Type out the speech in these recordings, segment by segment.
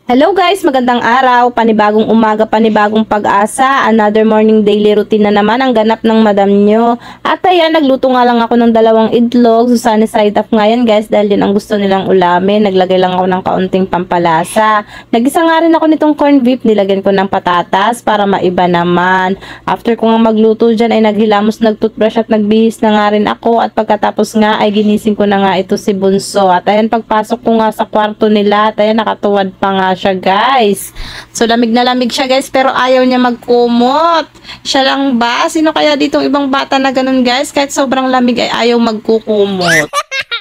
Hello guys, magandang araw, panibagong umaga, panibagong pag-asa, another morning daily routine na naman ang ganap ng madam nyo. At ayan, nagluto nga lang ako ng dalawang itlog, so sunny side up nga yan guys dahil yun ang gusto nilang ulamin. Naglagay lang ako ng kaunting pampalasa. Nagisa nga rin ako nitong corned beef, nilagyan ko ng patatas para maiba naman. After ko nga magluto dyan ay naghilamos, nagtoothbrush at nagbihis na nga rin ako at pagkatapos nga ay ginising ko na nga ito si Bunso. At ayan, pagpasok ko nga sa kwarto nila, at ayan, nakatuwad pa nga siya guys. So lamig na lamig siya guys pero ayaw niya magkumot. Siya lang ba? Sino kaya ditong ibang bata na ganun guys? Kahit sobrang lamig ay ayaw magkukumot.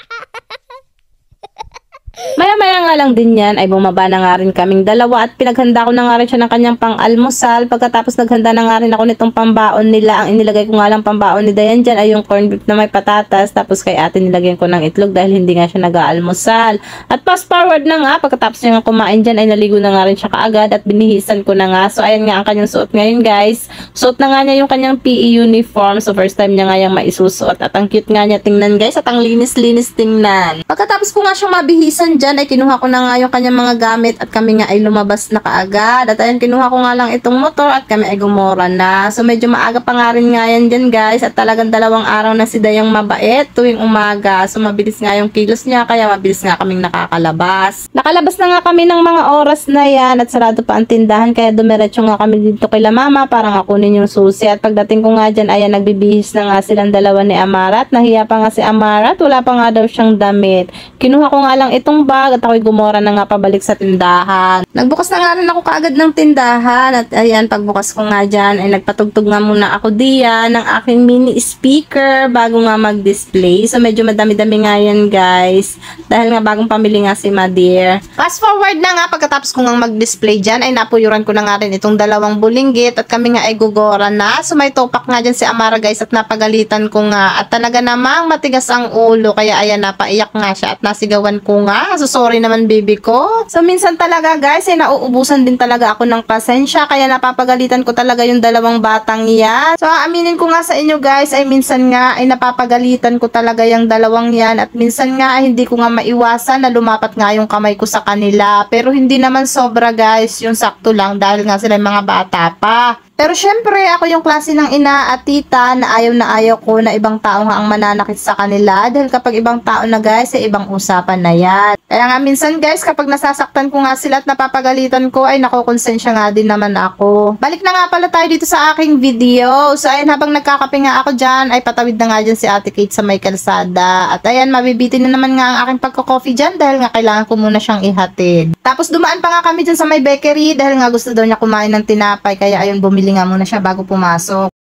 Maya-maya nga lang din yan ay bumaba na nga rin kaming dalawa at pinaghanda ko na nga rin siya ng kanyang pang-almusal. Pagkatapos naghanda na nga rin ako nitong pambaon nila. Ang inilagay ko nga lang pambaon ni Dayan dyan ay yung corned beef na may patatas. Tapos kay ate nilagyan ko ng itlog dahil hindi nga siya nag-aalmusal. At fast forward na nga, pagkatapos niya nga kumain dyan ay naligo na nga rin siya kaagad at binihisan ko na nga. So ayan nga ang kanyang suot ngayon guys. Suot na nga niya yung kanyang PE uniform. So first time niya nga yung maisusuot. At ang cute nga niya tingnan guys at ang linis-linis tingnan. Pagkatapos ko nga siyang mabihisan dyan ay kinuha ko na nga yung kanyang mga gamit at kami nga ay lumabas na kaagad. At ayun, kinuha ko nga lang itong motor at kami ay gumora na. So medyo maaga pa nga rin nga yan dyan guys at talagang 2 araw na si Dayang mabait tuwing umaga. So mabilis nga yung kilos niya kaya mabilis nga kaming nakakalabas. Nakalabas na nga kami ng mga oras na yan at sarado pa ang tindahan kaya dumiretso nga kami dito kila mama para nga kunin yung susi. At pagdating ko nga dyan ayan, nagbibihis na nga silang dalawa ni Amara at nahiya pa nga si Amara at wala pa nga daw siyang damit. Kinuha ko nga lang itong bag at ako'y gumora na nga pabalik sa tindahan. Nagbukas na nga rin ako kaagad ng tindahan at ayan, pagbukas ko nga dyan ay nagpatugtog nga muna ako diyan ng aking mini speaker bago nga mag-display. So medyo madami-dami nga yan guys dahil nga bagong pamili nga si Madir. Fast forward na nga, pagkatapos ko nga mag-display dyan ay napuyuran ko na nga rin itong 2 bulinggit at kami nga ay gugora na. So may topak nga dyan si Amara guys at napagalitan ko nga at talaga namang matigas ang ulo kaya ayan, napaiyak nga siya at nasigawan ko nga. So sorry naman baby ko. So minsan talaga guys ay nauubusan din talaga ako ng pasensya kaya napapagalitan ko talaga yung 2 batang yan. So aaminin ko nga sa inyo guys ay minsan nga ay napapagalitan ko talaga yung 2 yan at minsan nga ay hindi ko nga maiwasan na lumapat nga yung kamay ko sa kanila. Pero hindi naman sobra guys, yung sakto lang dahil nga sila yung mga bata pa. Pero syempre, ako yung klase ng ina at tita na ayaw ko na ibang tao nga ang mananakit sa kanila. Dahil kapag ibang tao na guys, ay ibang usapan na yan. Kaya nga minsan guys, kapag nasasaktan ko nga sila at napapagalitan ko, ay nakukonsensya nga din naman ako. Balik na nga pala tayo dito sa aking video. So ayan, habang nagkakape nga ako dyan, ay patawid na nga dyan si Ate Kate sa may kalsada. At ayan, mabibitin na naman nga ang aking pagko-coffee dyan dahil nga kailangan ko muna siyang ihatid. Tapos dumaan pa nga kami dyan sa may bakery dahil nga gusto daw niya kumain ng tinapay. Kaya ayun, bumili nga muna siya bago pumasok.